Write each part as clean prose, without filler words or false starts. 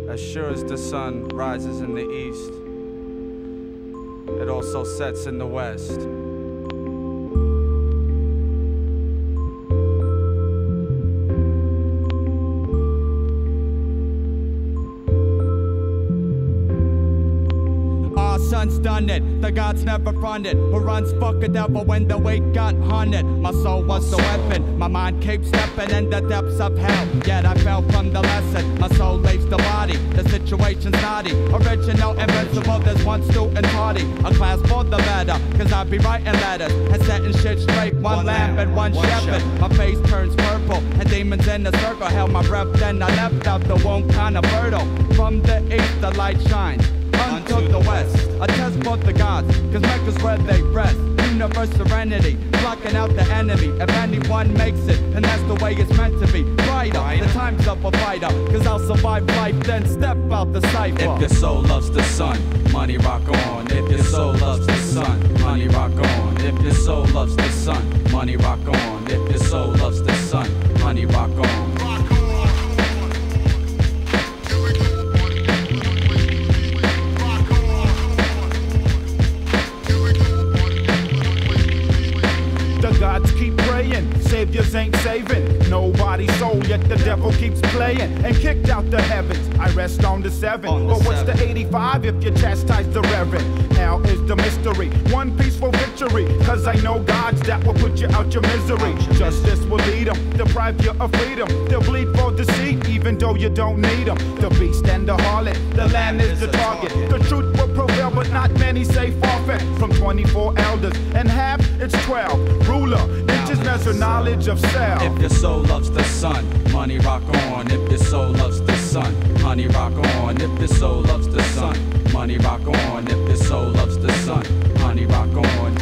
As sure as the sun rises in the east, it also sets in the west. Son's done it, the gods never fronted. Who runs fuck a devil when the weight got hunted? My soul was the weapon, my mind keeps stepping in the depths of hell. Yet I fell from the lesson, my soul leaves the body. The situation's naughty, original, invincible. There's one student party, a class for the better. Cause I be writing letters and setting shit straight. One lamp and one shepherd. My face turns purple and demons in a circle held my breath. Then I left out the womb kinda fertile. From the east the light shines unto the west, a test for the gods, cause Mecca's where they rest. Universe serenity, blocking out the enemy. If anyone makes it, then that's the way it's meant to be. Brighter, the time's of a fighter, cause I'll survive life, then step out the cipher. If your soul loves the sun, money rock on. If your soul loves the sun, money rock on. If your soul loves the sun, money rock on. If your soul loves the sun, money rock on. Gods keep praying, saviors ain't saving nobody's soul, yet the devil keeps playing and kicked out the heavens. I rest on the 7, but what's the 85 if you chastise the reverend? Hell is the mystery, one peaceful victory, cause I know gods that will put you out your misery. Justice will lead them, deprive you of freedom. They'll bleed for deceit, even though you don't need them. The beast and the harlot, the lamb is the target. The truth will prevail, but not many say forfeit. From 24 elders, and half it's 12. Ruler, inches measure knowledge of self. If your soul loves the sun, money rock on. If your soul loves the sun, money rock on. If your soul loves the sun, money rock on. If your soul loves the sun, money rock on.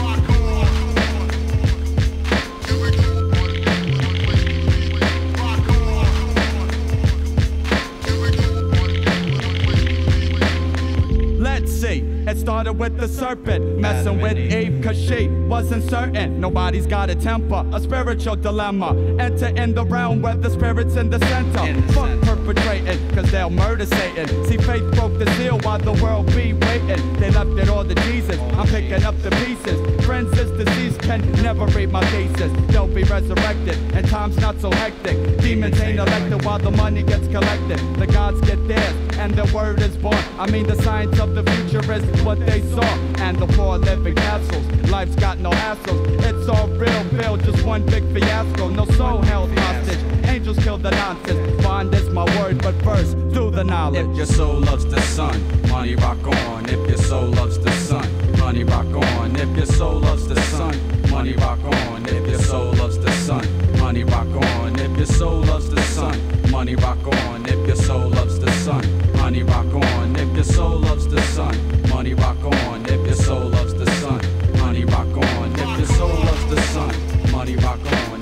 Let's see, it started with the serpent messing with Eve cause she wasn't certain. Nobody's got a temper, a spiritual dilemma. Enter in the realm where the spirit's in the center. Fuck perpetrating, cause they'll murder Satan. See, faith broke the seal while the world be waiting. They left it all to Jesus, I'm picking up the pieces. Friends, this disease can never read my thesis. They'll be resurrected, and time's not so hectic. Demons ain't elected while the money gets collected. The gods get theirs, and the word is born. I mean the science of the future is what they saw. And the poor live in capsules, life's got no hassles. It's all real, Bill, just one big fiasco. No soul held hostage, angels kill the nonsense. Bond is my word, but first, do the knowledge. If your soul loves the sun, money rock on. If your soul loves the sun, money rock on. If your soul loves the sun, money rock on. If your soul loves the sun, money rock on. If your soul loves the sun, money rock on. If your soul loves the sun, money rock on. If your soul loves the sun, money rock on. If your soul loves the sun, money rock on. If your soul loves the sun, money rock on.